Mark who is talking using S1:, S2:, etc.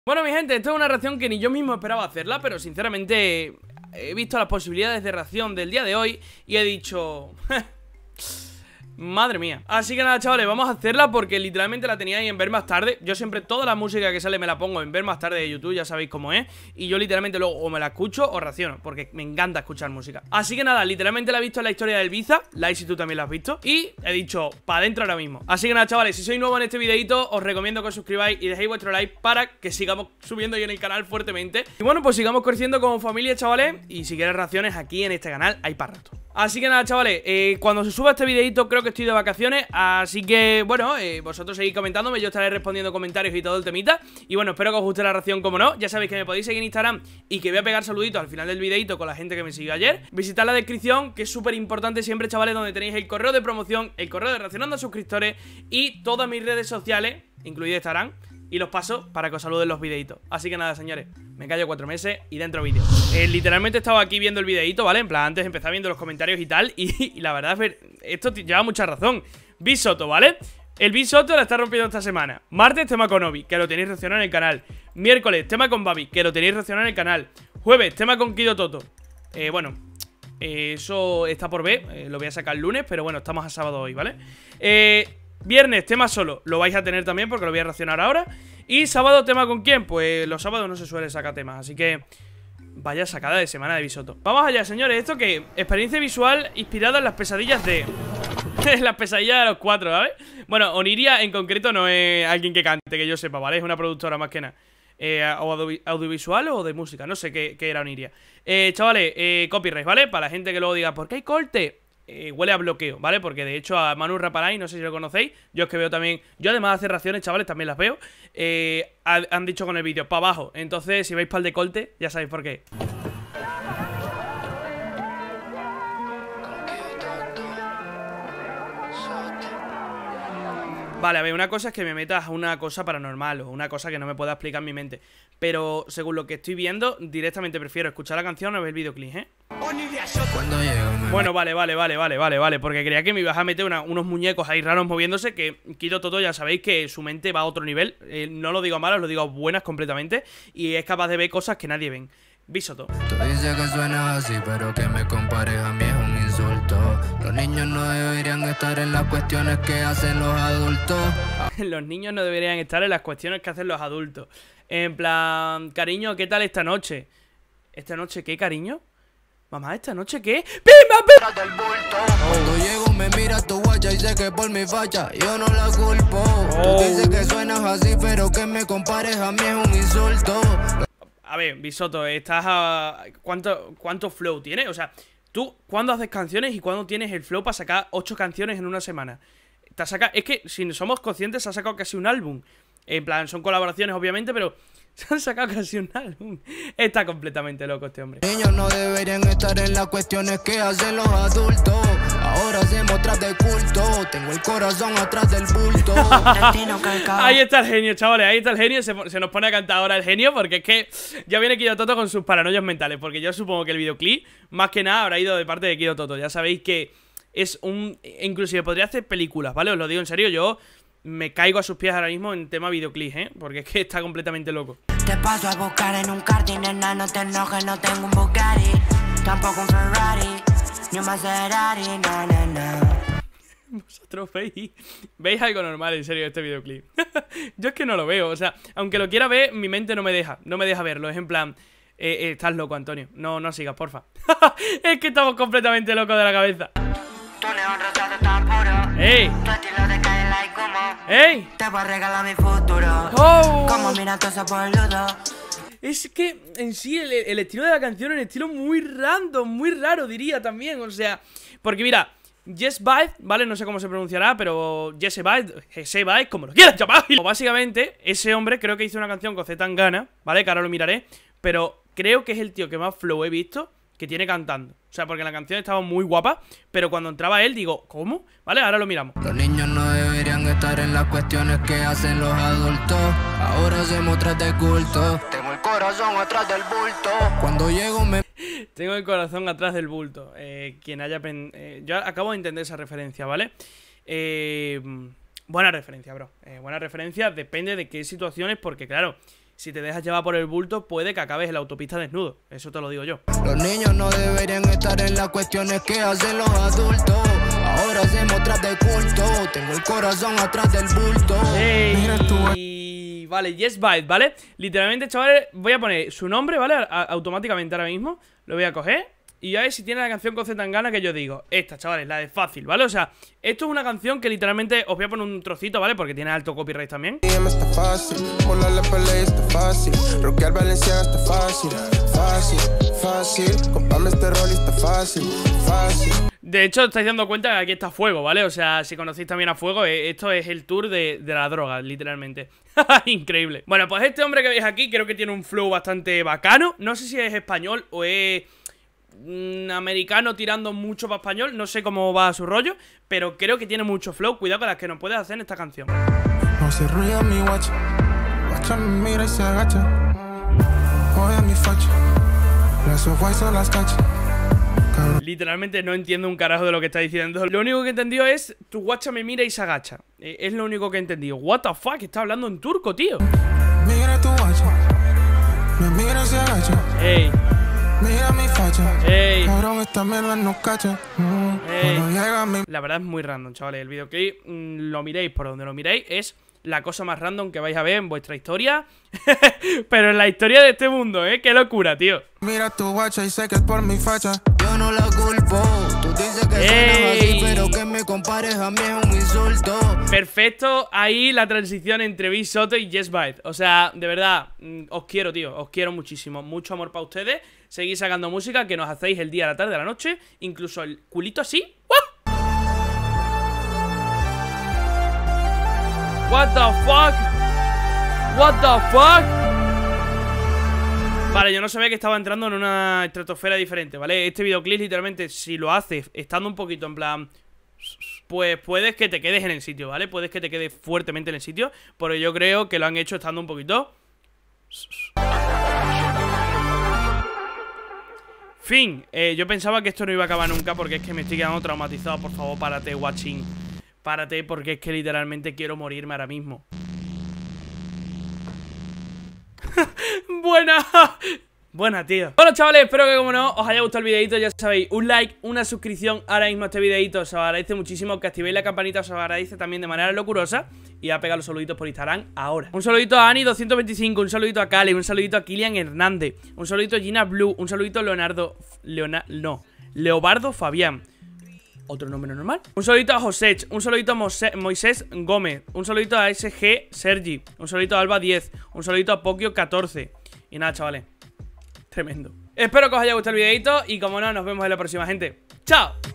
S1: Bueno, mi gente, esto es una reacción que ni yo mismo esperaba hacerla, pero sinceramente he visto las posibilidades de reacción del día de hoy y he dicho... Madre mía. Así que nada, chavales, vamos a hacerla porque literalmente la tenía ahí en ver más tarde. Yo siempre toda la música que sale me la pongo en ver más tarde de YouTube, ya sabéis cómo es. Y yo literalmente luego o me la escucho o reacciono, porque me encanta escuchar música. Así que nada, literalmente la he visto en la historia del Ibiza. Like si tú también la has visto. Y he dicho, para adentro ahora mismo. Así que nada, chavales, si sois nuevos en este videito, os recomiendo que os suscribáis y dejéis vuestro like para que sigamos subiendo ahí en el canal fuertemente. Y bueno, pues sigamos creciendo como familia, chavales. Y si quieres reacciones aquí en este canal, hay para rato. Así que nada, chavales, cuando se suba este videito creo que estoy de vacaciones. Así que, bueno, vosotros seguid comentándome, yo estaré respondiendo comentarios y todo el temita. Y bueno, espero que os guste la reacción, como no. Ya sabéis que me podéis seguir en Instagram y que voy a pegar saluditos al final del videito con la gente que me siguió ayer. Visitad la descripción, que es súper importante siempre, chavales, donde tenéis el correo de promoción, el correo de reaccionando a suscriptores y todas mis redes sociales, incluido Instagram. Y los paso para que os saluden los videitos. Así que nada, señores, me callo 4 meses y dentro vídeo. Literalmente estaba aquí viendo el videito, ¿vale? En plan, antes empezaba viendo los comentarios y tal. Y la verdad es que esto lleva mucha razón. Bisoto, ¿vale? El Bisoto la está rompiendo esta semana. Martes, tema con Obi, que lo tenéis reaccionado en el canal. Miércoles, tema con Babi, que lo tenéis reaccionado en el canal. Jueves, tema con Kido Toto. Bueno, eso está por ver. Lo voy a sacar el lunes, pero bueno, estamos a sábado hoy, ¿vale? Viernes, tema solo, lo vais a tener también porque lo voy a reaccionar ahora. Y sábado, tema con quién, pues los sábados no se suele sacar temas, así que vaya sacada de semana de Bisoto. Vamos allá, señores, esto que experiencia visual inspirada en las pesadillas de... en las pesadillas de los 4, ¿vale? Bueno, Oniria en concreto no es alguien que cante, que yo sepa, ¿vale? Es una productora más que nada. O audiovisual o de música, no sé qué era Oniria. Chavales, copyright, ¿vale? Para la gente que luego diga, ¿por qué hay corte? Huele a bloqueo, ¿vale? Porque de hecho a Manu Rapalay, no sé si lo conocéis. Yo es que veo también, yo además de hacer reacciones, chavales, también las veo. Han dicho con el vídeo, para abajo. Entonces, si veis para el de corte, ya sabéis por qué. Vale, a ver, una cosa es que me metas a una cosa paranormal o una cosa que no me pueda explicar en mi mente. Pero según lo que estoy viendo, directamente prefiero escuchar la canción o ver el videoclip, ¿eh? Bueno, vale, porque creía que me ibas a meter unos muñecos ahí raros moviéndose. Que Kido Toto, ya sabéis que su mente va a otro nivel. No lo digo a malas, lo digo a buenas completamente. Y es capaz de ver cosas que nadie ven. Bisoto.
S2: Tú dices que suenas así, pero que me compares a mí es un insulto. Los niños no deberían estar en las cuestiones que hacen los adultos.
S1: Los niños no deberían estar en las cuestiones que hacen los adultos. En plan, cariño, ¿qué tal esta noche? ¿Esta noche qué, cariño? Mamá, ¿esta noche qué? ¡Pimba, pimba!
S2: Cuando llego me miras tu guacha y sé que por mi facha yo no la culpo. Tú dices que suenas así, pero que me compares a mí es un insulto.
S1: A ver, Bisoto, estás a... ¿Cuánto flow tienes? O sea, tú, ¿cuándo haces canciones y cuándo tienes el flow para sacar 8 canciones en una semana? Es que, si somos conscientes, se ha sacado casi un álbum. En plan, son colaboraciones, obviamente, pero se han sacado casi un álbum. Está completamente loco este hombre.
S2: Los niños no deberían estar en las cuestiones que hacen los adultos. Ahora hacemos tras de culto. Tengo el corazón atrás del bulto.
S1: Ahí está el genio, chavales, ahí está el genio. Se nos pone a cantar ahora el genio, porque es que ya viene Kido Toto con sus paranoias mentales. Porque yo supongo que el videoclip, más que nada, habrá ido de parte de Kido Toto. Ya sabéis que es un... Inclusive podría hacer películas, ¿vale? Os lo digo en serio, yo me caigo a sus pies ahora mismo en tema videoclip, ¿eh? Porque es que está completamente loco.
S3: Te paso a buscar en un karting, nena, no te enojes, no tengo un Bugatti, tampoco un Ferrari, ni un Maserati,
S1: Vosotros veis algo normal, en serio, este videoclip. Yo es que no lo veo, o sea, aunque lo quiera ver, mi mente no me deja verlo. Es en plan, estás loco, Antonio, no sigas, porfa. Es que estamos completamente locos de la cabeza. ¡Ey! ¡Ey!
S3: Te voy a regalar mi futuro.
S1: ¡Oh!
S3: Como mira todo eso por ludo.
S1: Es que en sí el estilo de la canción es un estilo muy random, muy raro, diría también. O sea, porque mira, Jesse Vibe, ¿vale? No sé cómo se pronunciará, pero Jesse Vibe, como lo quieras llamar. Básicamente, ese hombre creo que hizo una canción con Z Tangana, ¿vale? Que ahora lo miraré. Pero creo que es el tío que más flow he visto que tiene cantando. O sea, porque la canción estaba muy guapa, pero cuando entraba él, digo, ¿cómo? ¿Vale? Ahora lo miramos.
S2: Los niños no deberían estar en las cuestiones que hacen los adultos. Ahora hacemos tras de culto. Tengo el corazón atrás del bulto. Cuando llego me...
S1: Tengo el corazón atrás del bulto. Quien haya... yo acabo de entender esa referencia, ¿vale? Buena referencia, bro. Buena referencia, depende de qué situaciones, porque claro... si te dejas llevar por el bulto, puede que acabes en la autopista desnudo. Eso te lo digo yo.
S2: Los niños no deberían estar en las cuestiones que hacen los adultos. Ahora hacemos tras de culto. Tengo el corazón atrás del bulto.
S1: Ey, vale, Yes Bite, ¿vale? Literalmente, chavales, voy a poner su nombre, ¿vale? Automáticamente ahora mismo. Lo voy a coger y a ver si tiene la canción con Zetangana que yo digo. Esta, chavales, la de Fácil, ¿vale? O sea, esto es una canción que literalmente os voy a poner un trocito, ¿vale? Porque tiene alto copyright también.
S4: Está fácil, volar la pelea está fácil, rockear Valenciaga está fácil, fácil, fácil, comprarme este rol está fácil, fácil.
S1: De hecho, estáis dando cuenta que aquí está Fuego, ¿vale? O sea, si conocéis también a Fuego, esto es el tour de la droga, literalmente. Increíble. Bueno, pues este hombre que veis aquí creo que tiene un flow bastante bacano. No sé si es español o es americano tirando mucho para español. No sé cómo va su rollo, pero creo que tiene mucho flow. Cuidado con las que nos puedes hacer en esta canción.
S4: No se ríe mi guacha, guacha me mira y se agacha. Oye mi facha, las ojos son las cachas.
S1: Literalmente no entiendo un carajo de lo que está diciendo. Lo único que he entendido es tu guacha me mira y se agacha. Es lo único que he entendido. What the fuck, está hablando en turco, tío.
S4: Mira tu guacha, me mira y se agacha.
S1: Ey.
S4: Mira mi facha.
S1: Ey.
S4: Cabrón, esta mierda no cacha. Cuando llega mi...
S1: La verdad es muy random, chavales. El videoclip, lo miréis por donde lo miréis, es la cosa más random que vais a ver en vuestra historia. Pero en la historia de este mundo, qué locura, tío.
S4: Mira tu guacha y sé que es por mi facha.
S2: Yo no la culpo. Tú dices que suenas así, pero que me compares a mí es un insulto.
S1: Perfecto, ahí la transición entre Big Soto y Yes Bite. O sea, de verdad, os quiero, tío. Os quiero muchísimo. Mucho amor para ustedes. Seguís sacando música que nos hacéis el día, la tarde, la noche. Incluso el culito así. ¡Wow! What the fuck? What the fuck? Vale, yo no sabía que estaba entrando en una estratosfera diferente, ¿vale? Este videoclip literalmente, si lo haces estando un poquito en plan, pues puedes que te quedes en el sitio, ¿vale? Puedes que te quedes fuertemente en el sitio, pero yo creo que lo han hecho estando un poquito. Fin, yo pensaba que esto no iba a acabar nunca porque es que me estoy quedando traumatizado. Por favor, párate, watching. Párate porque es que literalmente quiero morirme ahora mismo. Buena, tío. Bueno, chavales, espero que como no os haya gustado el videito. Ya sabéis, un like, una suscripción ahora mismo a este videito os agradece muchísimo. Que activéis la campanita os agradece también de manera locurosa. Y a pegar los saluditos por Instagram ahora. Un saludito a Ani225, un saludito a Cali, un saludito a Kilian Hernández, un saludito a Gina Blue, un saludito a Leobardo Fabián. Otro nombre normal. Un saludito a Josech, un saludito a Moisés Gómez, un saludito a SG Sergi, un saludito a Alba 10, un saludito a Pokio 14. Y nada, chavales, tremendo. Espero que os haya gustado el videito y como no, nos vemos en la próxima, gente. ¡Chao!